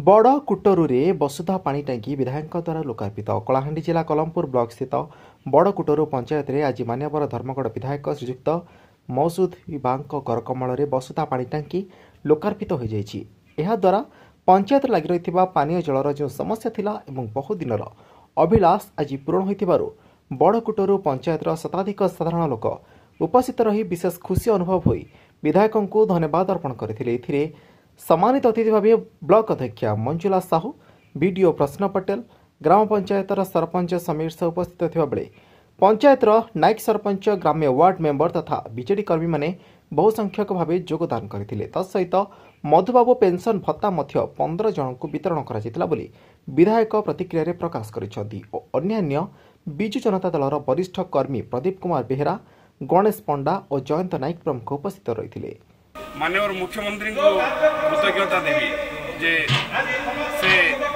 बड़ कुटरुरे वसुधा पानी टांकी विधायक द्वारा लोकार्पित। कलाहांडी जिला कलमपुर ब्लॉक स्थित बड़ कुटरू पंचायत में आज मान्यवर धर्मगढ़ विधायक श्रीजुक्त मौसूद बांक करकमल वसुधा पानी टांकी लोकार्पित हो द्वारा पंचायत लगी रही पानीय जलर जो समस्या थिला एवं बहुदिनर अभिलाष आज पूरण हो बड़ कुटरू पंचायतर शताधिक साधारण लोक उपस्थित रही विशेष खुशी अनुभव हो विधायक को धन्यवाद अर्पण करते। सम्मानित अतिथि भाव ब्लॉक अध्यक्षा मंजुला साहू, बीडीओ प्रश्न पटेल, ग्राम पंचायतर सरपंच समीर से उपस्थित थिबा बेले पंचायतर नायक सरपंच, ग्राम्य वार्ड मेंबर तथा बीजेडी कर्मी माने बहु संख्यक भाव योगदान करथिले। तत्सहित मधुबाबू पेंशन भत्ता मध्य 15 जन को वितरण करा बोली विधायक प्रतिक्रिया प्रकाश करिसेंती। अन्यान्य बिजु जनता दलर वरिष्ठ कर्मी प्रदीप कुमार बेहेरा, गणेश पंडा और जयंत नायक प्रमुख उपस्थित रही। माननीय मुख्यमंत्री को कृतज्ञता देवी जे से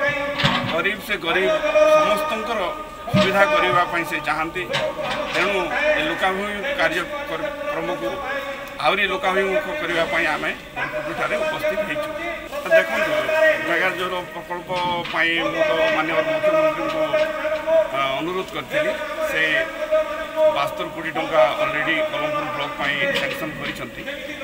गरीब समस्त सुविधा करने से चाहती। तेणु लोकाभिमुख कार्यक्रम को आहरी लोकाभिमुख करने आम उपस्थित हो देखो मेगा जोर प्रकल्प माननीय मुख्यमंत्री को अनुरोध करी से 72 कोटी टंका ऑलरेडी कलमपुर ब्लॉक सैंक्शन कर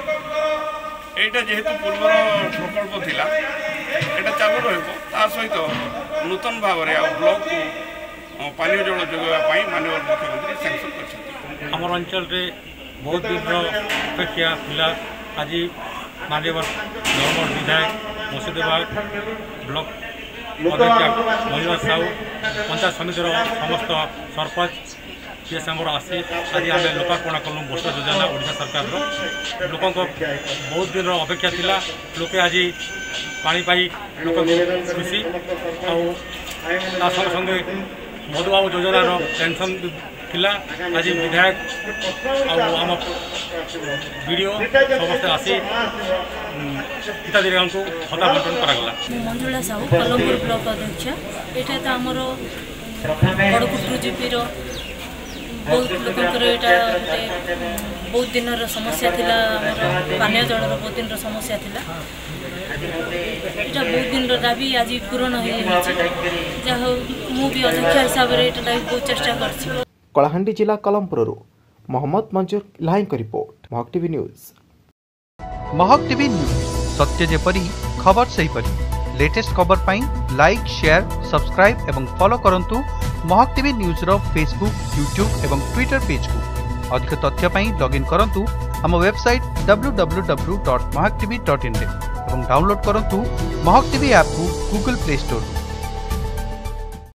जेहेतु पूर्व प्रकल्प थिला एटा चालू रहा सहित नूतन भाव में ब्लॉक को पानी जल जोगाई माननीय मुख्यमंत्री सैंक्शन कर आम अंचल बहुत दिन अपेक्षा था। आज माननीय धर्मगढ़ विधायक मौसूद ब्लॉक अध्यक्ष मंजुला साहू, पंचायत समितिर समस्त सरपंच सीएस आमर आसी आज आम लोकार्पण कलु वर्षा योजना ओडिशा सरकार लोक बहुत दिन अपेक्षा थिला। लोके आज पानी पाई लोक खुशी आ संगे मधुबाबू योजनार पेंशन थिला। आज विधायक आम वीडियो समस्त आसी हिताधिकारी को भत्ता बंटन करागला। मंजुला साहू, कलमपुर ब्लॉक अध्यक्ष। ये तो आमर बड़ कुटरू जीपी बहुत लोकंर यहाँ बहुत दिन समस्या थिला। पानी जलर बहुत दिन समस्या थिला। यहाँ बहुत दिन दाबी आज पूरण हो भी अध्यक्ष हिसाब से बहुत चेष्टा कर। कलाहांडी जिला कलमपुर मोहम्मद मंजूर लाइन का रिपोर्ट, Mahak TV news. Mahak TV news सत्य जेपरी खबर सही परी लेटेस्ट खबर पाई लाइक, शेयर, सब्सक्राइब एवं फॉलो करंतु महक टीवी न्यूज रो फेसबुक, यूट्यूब एवं ट्विटर पेज को। अधिक तथ्य पाई लॉगिन करंतु हम वेबसाइट www.mahaktv.in एवं डाउनलोड करंतु महक टीवी ऐप को गूगल प्ले स्टोर।